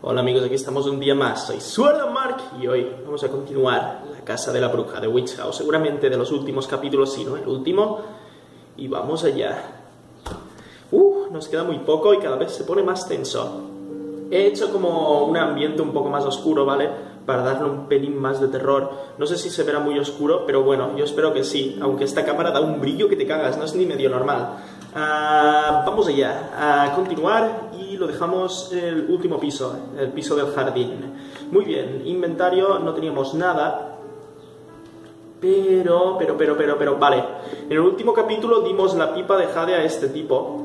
Hola amigos, aquí estamos un día más, soy Suelo Mark y hoy vamos a continuar la casa de la bruja de Witch House, seguramente de los últimos capítulos, si no el último, y vamos allá. Nos queda muy poco y cada vez se pone más tenso. He hecho como un ambiente un poco más oscuro, ¿vale? Para darle un pelín más de terror. No sé si se verá muy oscuro, pero bueno, yo espero que sí, aunque esta cámara da un brillo que te cagas, no es ni medio normal. Vamos allá, a continuar y lo dejamos en el último piso, el piso del jardín. Muy bien, inventario, no teníamos nada, pero, vale. En el último capítulo dimos la pipa de jade a este tipo,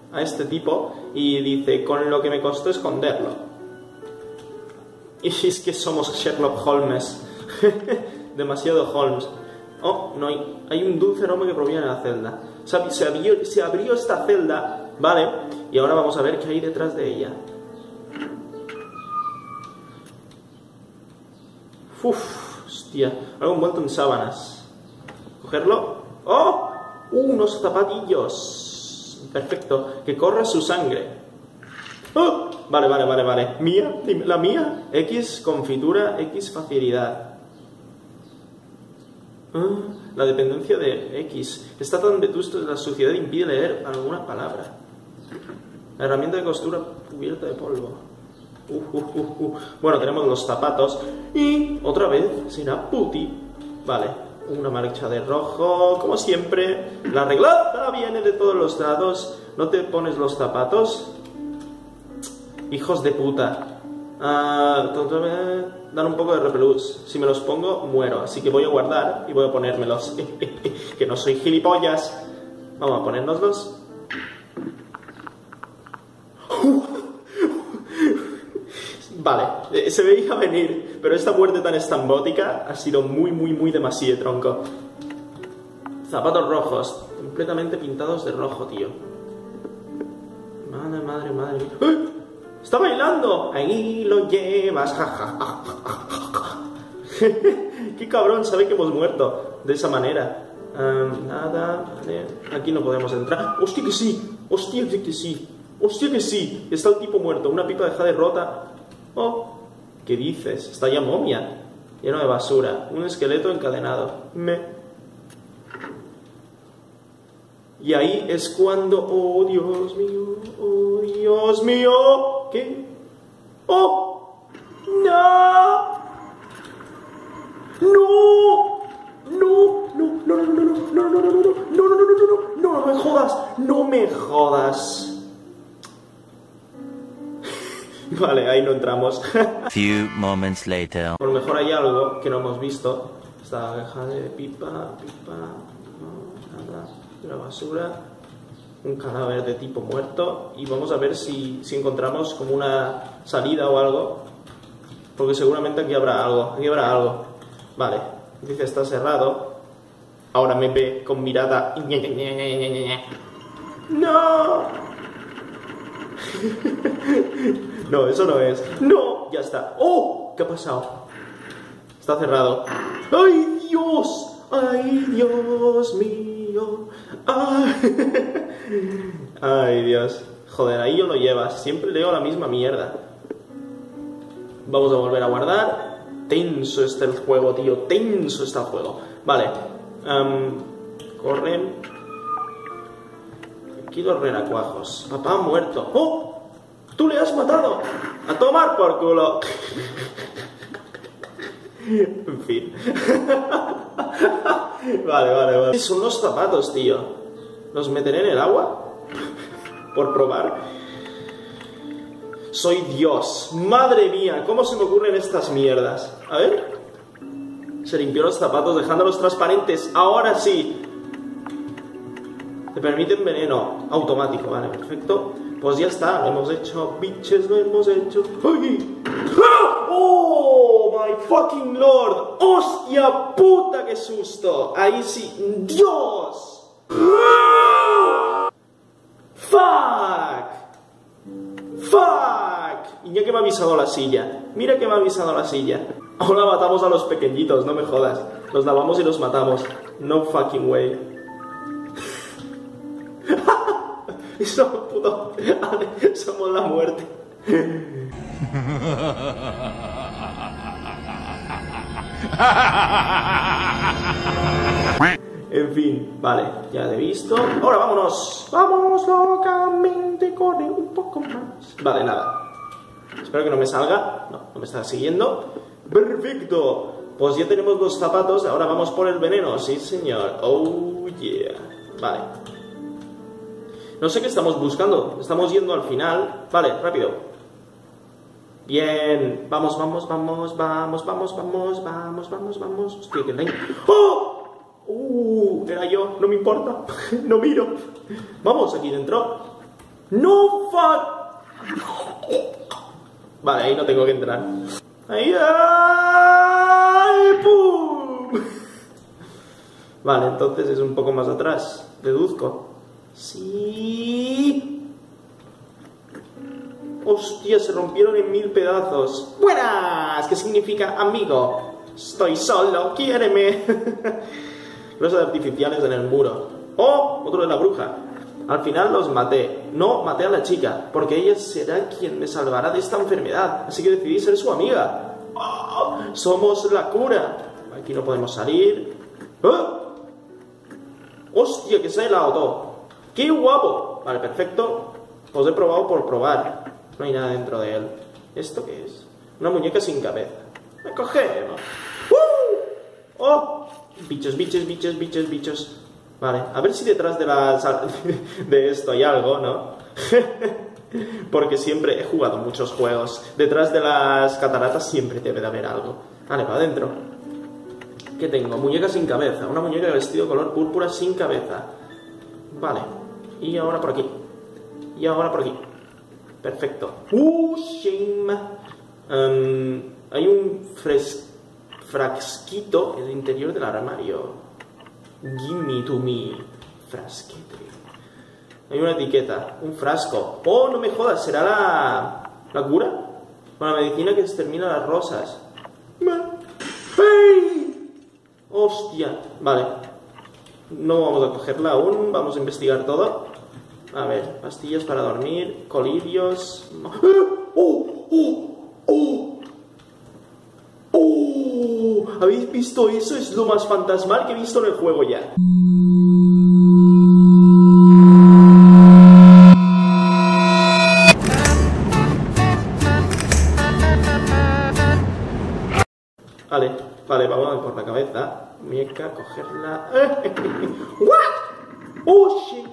y dice, con lo que me costó esconderlo. Y es que somos Sherlock Holmes, demasiado Holmes. Oh, no hay un dulce aroma que proviene de la celda. Se abrió esta celda, ¿vale? Y ahora vamos a ver qué hay detrás de ella. Hostia, algo envuelto en sábanas. ¿Cogerlo? ¡Oh! Unos zapatillos. Perfecto, que corra su sangre. ¡Oh! Vale. ¿Mía? ¿La mía? X, confitura, X, facilidad. La dependencia de X. Está tan vetusto que la suciedad impide leer alguna palabra. La herramienta de costura cubierta de polvo. Bueno, tenemos los zapatos. Y otra vez será puti. Vale, una marcha de rojo. Como siempre, la reglada viene de todos los lados. ¿No te pones los zapatos? Hijos de puta. Dan un poco de repelús. Si me los pongo, muero. Así que voy a guardar y voy a ponérmelos. Que no soy gilipollas. Vamos a ponérnoslos. Vale, se veía venir. Pero esta muerte tan estrambótica ha sido muy demasiado tronco. Zapatos rojos. Completamente pintados de rojo, tío. Madre mía. ¡Ah! ¡Está bailando! Ahí lo llevas. ¡Qué cabrón! Sabe que hemos muerto de esa manera. Nada. Aquí no podemos entrar. ¡Hostia que sí! ¡Hostia que sí! Está el tipo muerto. Una pipa de jade rota. Oh, ¿qué dices? Está ya momia. Lleno de basura. Un esqueleto encadenado. Y ahí es cuando... ¡Oh, Dios mío! ¡Oh, Dios mío! ¿Qué? ¡Oh! ¡No! ¡No me jodas! Vale, ahí no entramos. Few moments later. Por lo mejor hay algo que no hemos visto. Esta caja de pipa, no, nada. La basura, un cadáver de tipo muerto y vamos a ver si encontramos como una salida o algo, porque seguramente aquí habrá algo. Vale, dice está cerrado. Ahora me ve con mirada. ¡No! No, eso no es. ¡No! Ya está. ¡Oh! ¿Qué ha pasado? Está cerrado. ¡Ay, Dios! ¡Ay, Dios mío! ¡Ay, Dios! Joder, ahí yo lo llevas. Siempre leo la misma mierda. Vamos a volver a guardar. Tenso está el juego, tío. Tenso está el juego. Vale. Corren. Aquí los renacuajos. Papá ha muerto. ¡Oh! ¡Tú le has matado! ¡A tomar por culo! En fin. Vale. Son los zapatos, tío. ¿Los meteré en el agua? Por probar. Soy Dios. Madre mía, ¿cómo se me ocurren estas mierdas? A ver. Se limpió los zapatos dejándolos transparentes. Ahora sí. Te permiten veneno automático. Vale, perfecto. Pues ya está, lo hemos hecho. Bitches, lo hemos hecho. ¡Ay! ¡Oh, my fucking lord! ¡Hostia puta, qué susto! Ahí sí. ¡Dios! ¡Fuck! Y ya que me ha avisado la silla. Mira que me ha avisado la silla. Ahora matamos a los pequeñitos, no me jodas. Los lavamos y los matamos. No fucking way. Somos la muerte. En fin, vale, ya te he visto. Ahora vámonos. Vamos locamente, corre un poco más. Vale, nada. Espero que no me salga. No, no me está siguiendo. Perfecto. Pues ya tenemos los zapatos. Ahora vamos por el veneno. Sí, señor. Oh, yeah. Vale. No sé qué estamos buscando. Estamos yendo al final. Vale, rápido. Bien. Vamos, vamos, vamos, vamos, vamos, vamos, vamos, vamos, vamos. Hostia, que ven. ¡Oh! Era yo. No me importa. No miro. Vamos, aquí dentro. ¡No, fuck! Vale, ahí no tengo que entrar. Ahí. ¡Ay! ¡Pum! Vale, entonces es un poco más atrás. Deduzco. Sí. Hostia, se rompieron en 1000 pedazos. ¡Buenas! ¿Qué significa amigo? Estoy solo, quiéreme. Los artificiales en el muro. ¡Oh! Otro de la bruja. Al final los maté. No, maté a la chica, porque ella será quien me salvará de esta enfermedad. Así que decidí ser su amiga. ¡Oh! Somos la cura. Aquí no podemos salir. ¡Oh! ¡Hostia, que se ha helado todo! ¡Qué guapo! Vale, perfecto. Os he probado por probar. No hay nada dentro de él. ¿Esto qué es? Una muñeca sin cabeza. ¡Me cogemos! ¡Oh! Bichos, bichos, bichos, bichos, bichos. Vale, a ver si detrás de esto hay algo, ¿no? Porque siempre he jugado muchos juegos. Detrás de las cataratas siempre debe de haber algo. Vale, para adentro. ¿Qué tengo? Muñeca sin cabeza. Una muñeca de vestido color púrpura sin cabeza. Vale. Y ahora por aquí. Y ahora por aquí. Perfecto. Shame. Hay un frasquito en el interior del armario. Gimme to me. Frasquete. Hay una etiqueta. Un frasco. Oh, no me jodas. ¿Será la cura? Con la medicina que extermina las rosas. ¡Hey! Hostia. Vale. No vamos a cogerla aún. Vamos a investigar todo. A ver. Pastillas para dormir. Colirios. ¿Habéis visto eso? Es lo más fantasmal que he visto en el juego ya. Vale, vamos a por la cabeza. Muñeca, cogerla. ¿What? Oh, shit.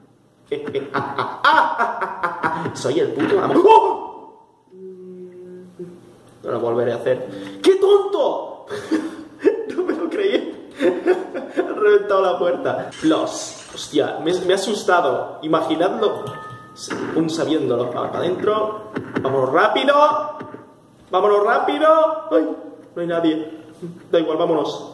Soy el puto amo. ¡Oh! No lo volveré a hacer. ¡Qué tonto! No me lo creí. Han reventado la puerta. Hostia, me ha asustado. Imaginadlo. Aún sabiéndolo. Vamos para adentro. Vámonos rápido. Vámonos rápido. Ay, no hay nadie. Da igual, vámonos.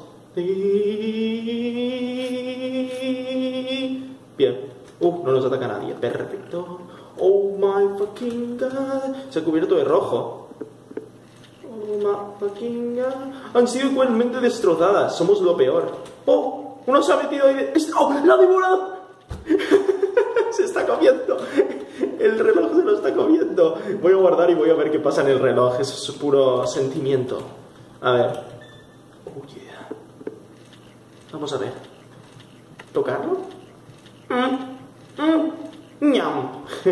Bien. No nos ataca nadie. Perfecto. Oh my fucking god. Se ha cubierto de rojo. Oh my fucking god. Han sido igualmente destrozadas. Somos lo peor. Oh, uno se ha metido ahí de... ¡Oh, la ha devorado! Se está comiendo. El reloj se lo está comiendo. Voy a guardar y voy a ver qué pasa en el reloj. Eso es puro sentimiento. A ver. Oh yeah. Vamos a ver. ¿Tocarlo? ¡Ñam!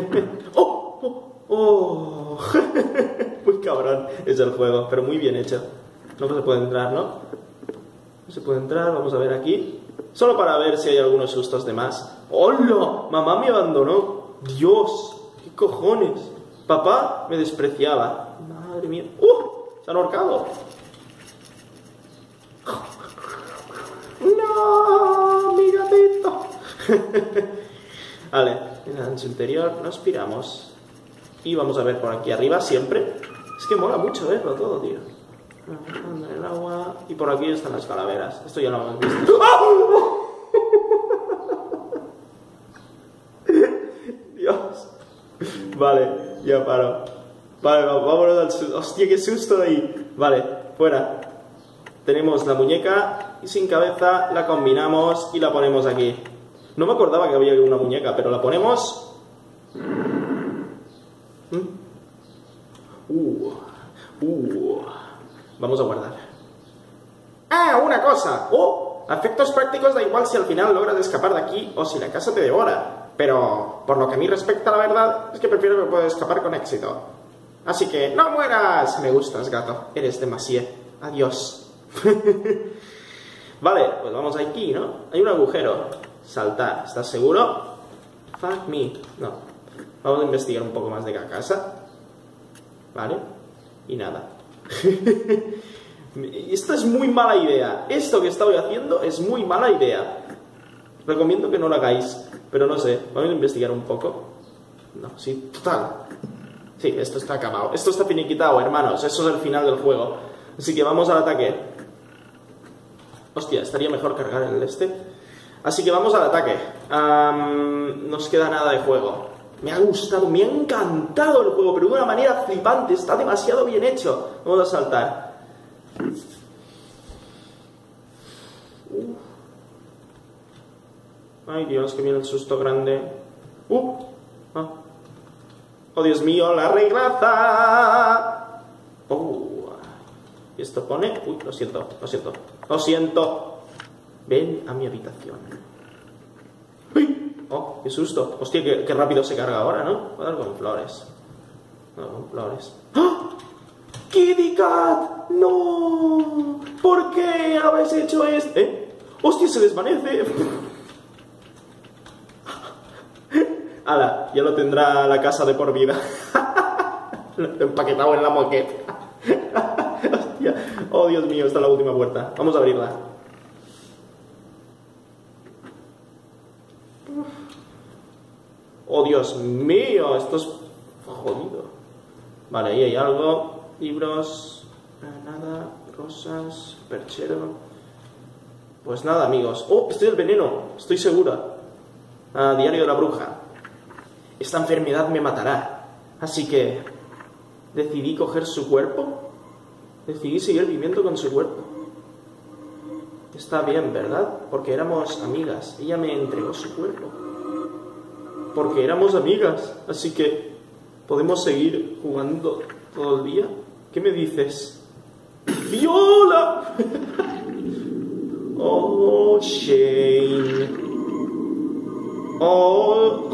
¡Oh! Muy cabrón es el juego, pero muy bien hecho. No se puede entrar, ¿no? No se puede entrar, vamos a ver aquí. Solo para ver si hay algunos sustos de más. ¡Hola! Mamá me abandonó. Dios, ¿qué cojones? Papá me despreciaba. Madre mía. Se han ahorcado. ¡No! ¡Mi gatito! Vale, en su interior nos piramos. Y vamos a ver por aquí arriba siempre. Es que mola mucho verlo todo, tío. En el agua. Y por aquí están las calaveras. Esto ya lo hemos visto. Dios. Vale, ya paro. Vale, vámonos al susto. Hostia, qué susto de ahí. Vale, fuera. Tenemos la muñeca y sin cabeza la combinamos y la ponemos aquí. No me acordaba que había una muñeca, pero la ponemos. Vamos a guardar. ¡Ah! ¡Una cosa! ¡Oh! A efectos prácticos da igual si al final logras escapar de aquí o si la casa te devora. Pero, por lo que a mí respecta, la verdad es que prefiero que puedas escapar con éxito. Así que, ¡no mueras! Me gustas, gato. Eres demasiado. Adiós. Vale, pues vamos aquí, ¿no? Hay un agujero. Saltar. ¿Estás seguro? Fuck me. No. Vamos a investigar un poco más de la casa. Vale. Y nada. Esta es muy mala idea. Esto que estoy haciendo es muy mala idea. Recomiendo que no lo hagáis. Pero no sé. Vamos a investigar un poco. No, sí, total. Sí, esto está acabado. Esto está finiquitado, hermanos. Eso es el final del juego. Así que vamos al ataque. Hostia, estaría mejor cargar el este. Así que vamos al ataque. Nos queda nada de juego. Me ha gustado, me ha encantado el juego, pero de una manera flipante. Está demasiado bien hecho. Vamos a saltar. Ay, Dios, que viene el susto grande. Oh, Dios mío, la reglaza. Y esto pone... Uy, lo siento. Ven a mi habitación. ¡Uy! Oh, qué susto. Hostia, qué rápido se carga ahora, ¿no? Voy a dar con flores. No, con flores. ¡Ah! ¡Kitty Cat! ¡No! ¿Por qué habéis hecho esto? ¡Hostia, se desvanece! ¡Hala! Ya lo tendrá la casa de por vida. Empaquetado en la moqueta. Hostia. Oh, Dios mío, esta es la última puerta. Vamos a abrirla. Oh, Dios mío, esto es jodido. Vale, ahí hay algo. Libros. Nada. Rosas. Perchero. Pues nada, amigos. Oh, este es el veneno. Estoy segura. Diario de la bruja. Esta enfermedad me matará. Así que decidí coger su cuerpo. Decidí seguir viviendo con su cuerpo. Está bien, ¿verdad? Porque éramos amigas. Ella me entregó su cuerpo. Porque éramos amigas. Así que podemos seguir jugando todo el día. ¿Qué me dices? ¡Viola! Oh, Shane. Oh,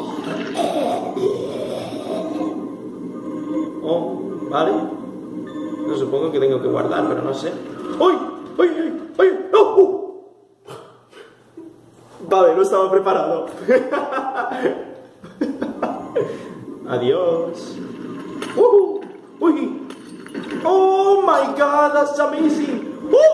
vale. No supongo que tengo que guardar, pero no sé. ¡Ay! ¡Ay! ¡Ay! ¡Oh! Vale, no estaba preparado. Adiós. ¡Uy! ¡Oh my God! That's amazing.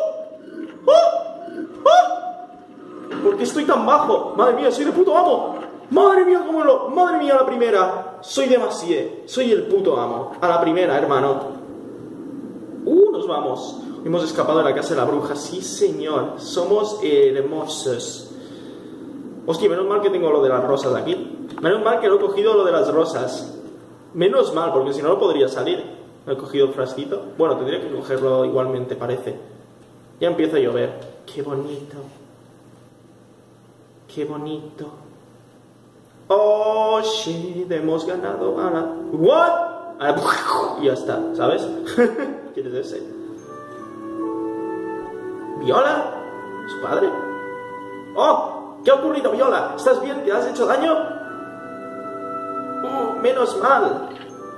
¿Por qué estoy tan bajo? Madre mía, soy de puto amo. Madre mía, Madre mía, a la primera. Soy demasiado. Soy el puto amo. A la primera, hermano. Nos vamos. Hemos escapado de la casa de la bruja. Sí, señor. Somos hermosos. Hostia, menos mal que tengo lo de las rosas aquí. Menos mal que no he cogido lo de las rosas. Menos mal, porque si no, no podría salir. No he cogido el frasquito. Bueno, tendría que cogerlo igualmente, parece. Ya empieza a llover. Qué bonito. Qué bonito. Oh, shit, hemos ganado a la... ¿What? Y ya está, ¿sabes? ¿Quién es ese? ¿Viola? ¿Su padre? ¡Oh! ¿Qué ha ocurrido, Viola? ¿Estás bien? ¿Te has hecho daño? Menos mal.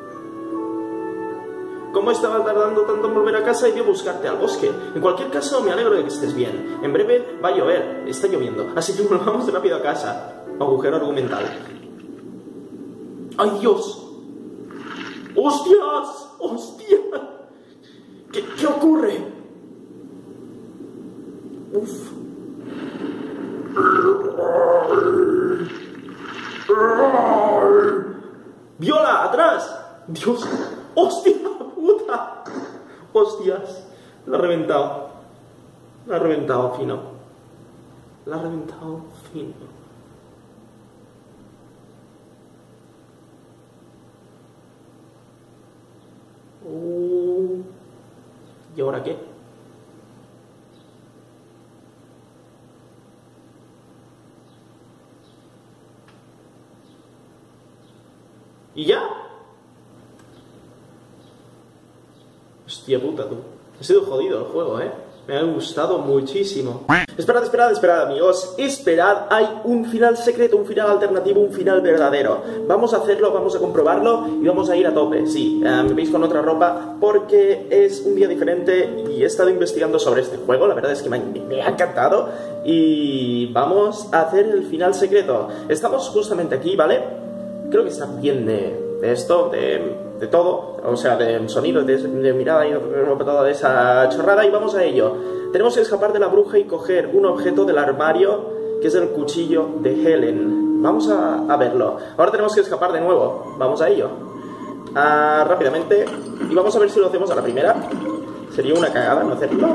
¿Cómo estaba tardando tanto en volver a casa? He ido a buscarte al bosque. En cualquier caso, me alegro de que estés bien. En breve va a llover. Está lloviendo. Así que volvamos rápido a casa. Agujero argumental. ¡Ay, Dios! ¡Hostias! ¡Hostia! ¿Qué ocurre? Uf. ¡Viola! ¡Atrás! ¡Dios! ¡Hostia puta! ¡Hostias! La ha reventado. La ha reventado fino. La ha reventado fino. ¿Y ahora qué? ¿Y ya? Hostia puta, tú. Ha sido jodido el juego, ¿eh? Me ha gustado muchísimo. Esperad, amigos. Esperad, hay un final secreto, un final alternativo, un final verdadero. Vamos a hacerlo, vamos a comprobarlo y vamos a ir a tope. Sí, me veis con otra ropa porque es un día diferente y he estado investigando sobre este juego. La verdad es que me ha encantado. Y vamos a hacer el final secreto. Estamos justamente aquí, ¿vale? Creo que está bien de esto, de todo, o sea, de sonido, de mirada y toda esa chorrada, y vamos a ello. Tenemos que escapar de la bruja y coger un objeto del armario, que es el cuchillo de Helen. Vamos a verlo. Ahora tenemos que escapar de nuevo. Vamos a ello. Rápidamente. Y vamos a ver si lo hacemos a la primera. Sería una cagada no hacerlo.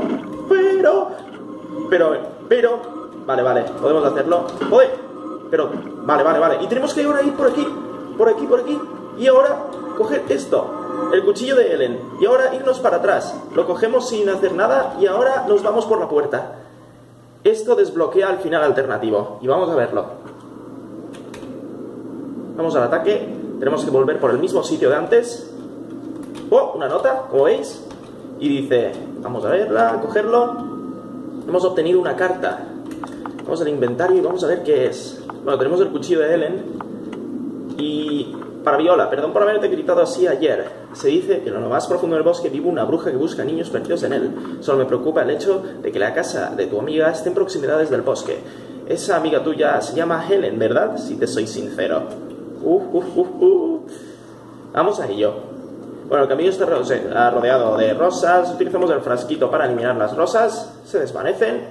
Pero... Vale, podemos hacerlo. ¡Joder! Pero... Vale. Y tenemos que ahora ir por aquí. Y ahora coger esto, el cuchillo de Helen, y ahora irnos para atrás. Lo cogemos sin hacer nada y ahora nos vamos por la puerta. Esto desbloquea el final alternativo y vamos a verlo. Vamos al ataque. Tenemos que volver por el mismo sitio de antes. Oh, una nota, como veis. Y dice, vamos a verla, a cogerlo. Hemos obtenido una carta. Vamos al inventario y vamos a ver qué es. Bueno, tenemos el cuchillo de Helen. Y... para Viola, perdón por haberte gritado así ayer. Se dice que en lo más profundo del bosque vive una bruja que busca niños perdidos en él. Solo me preocupa el hecho de que la casa de tu amiga esté en proximidades del bosque. Esa amiga tuya se llama Helen, ¿verdad? Si te soy sincero. Vamos a ello. Bueno, el camino está rodeado de rosas. Utilizamos el frasquito para eliminar las rosas. Se desvanecen.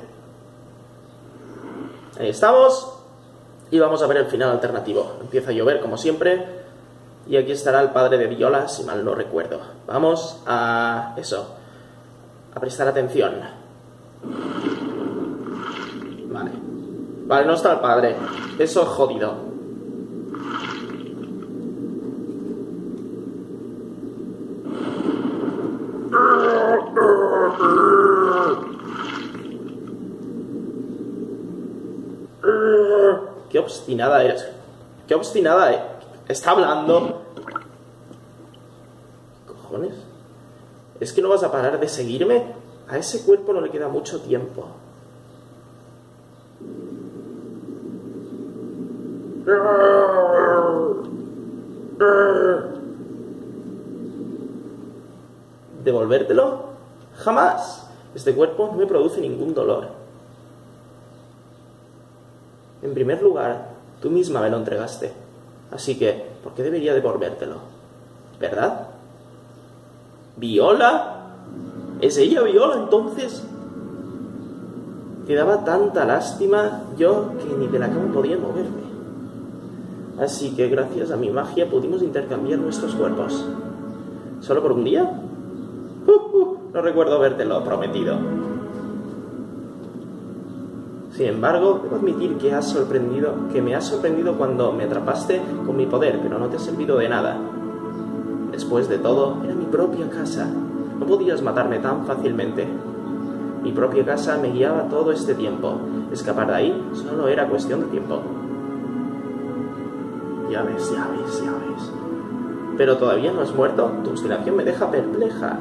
Ahí estamos. Y vamos a ver el final alternativo. Empieza a llover como siempre. Y aquí estará el padre de Viola, si mal no recuerdo. Vamos a... eso. A prestar atención. Vale, no está el padre. Eso es jodido. Qué obstinada eres. Qué obstinada es. Está hablando. ¿Qué cojones? ¿Es que no vas a parar de seguirme? A ese cuerpo no le queda mucho tiempo. ¿Devolvértelo? ¡Jamás! Este cuerpo no me produce ningún dolor. En primer lugar, tú misma me lo entregaste. Así que, ¿por qué debería devolvértelo? ¿Verdad? ¿Viola? ¿Es ella Viola entonces? Te daba tanta lástima yo que ni de la cama podía moverme. Así que gracias a mi magia pudimos intercambiar nuestros cuerpos. ¿Solo por un día? No recuerdo habértelo prometido. Sin embargo, debo admitir que me has sorprendido cuando me atrapaste con mi poder, pero no te ha servido de nada. Después de todo, era mi propia casa. No podías matarme tan fácilmente. Mi propia casa me guiaba todo este tiempo. Escapar de ahí solo era cuestión de tiempo. Ya ves. Pero todavía no has muerto. Tu obstinación me deja perpleja.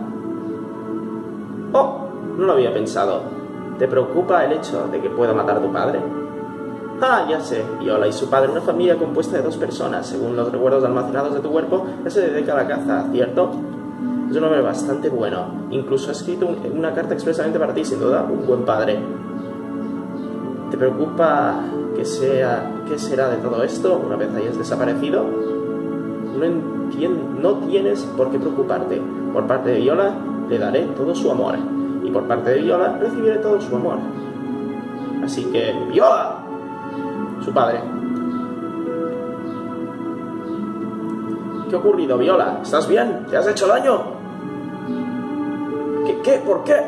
Oh, no lo había pensado. ¿Te preocupa el hecho de que pueda matar a tu padre? Ah, ya sé. Viola y su padre, una familia compuesta de 2 personas. Según los recuerdos almacenados de tu cuerpo, él se dedica a la caza, ¿cierto? Es un hombre bastante bueno. Incluso ha escrito una carta expresamente para ti, sin duda, un buen padre. ¿Te preocupa qué será de todo esto una vez hayas desaparecido? No tienes por qué preocuparte. Por parte de Viola, le daré todo su amor. Y por parte de Viola, recibiré todo su amor. Así que, ¡Viola! Su padre. ¿Qué ha ocurrido, Viola? ¿Estás bien? ¿Te has hecho daño? ¿Qué? ¿Por qué?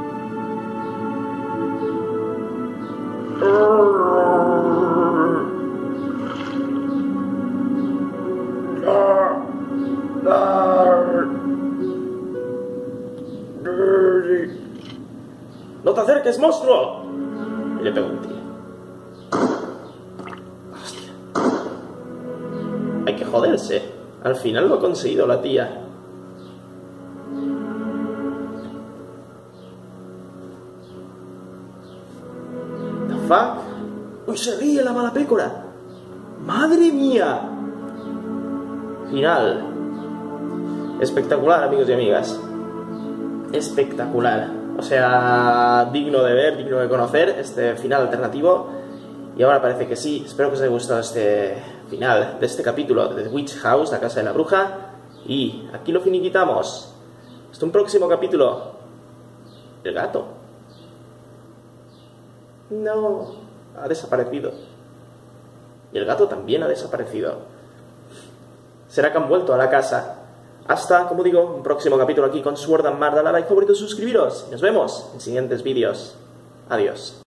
¡No te acerques, monstruo! Y le pego un tiro. Hostia. Hay que joderse. Al final lo ha conseguido la tía. fuck? ¡Uy, se ríe la mala pécora! ¡Madre mía! Final. Espectacular, amigos y amigas. Espectacular. O sea, digno de ver, digno de conocer este final alternativo. Y ahora parece que sí. Espero que os haya gustado este final de este capítulo de The Witch House, la casa de la bruja. Y aquí lo finiquitamos. Hasta un próximo capítulo. El gato. No, ha desaparecido. Y el gato también ha desaparecido. ¿Será que han vuelto a la casa? Hasta, como digo, un próximo capítulo aquí con Sword and Mar. Dale a like, favorito, suscribiros. Y nos vemos en siguientes vídeos. Adiós.